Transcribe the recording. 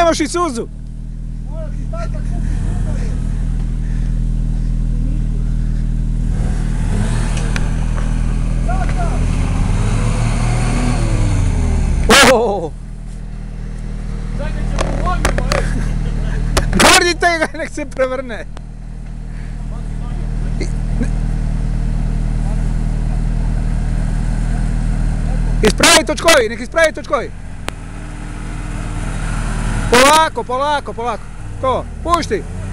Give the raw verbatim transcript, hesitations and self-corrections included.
Zamoši suzu! Ooo! Gurnite ga, nek se prevrne! Ispravi točkovi, nek ispravi točkovi! Polako, polako, polako! To, pušti!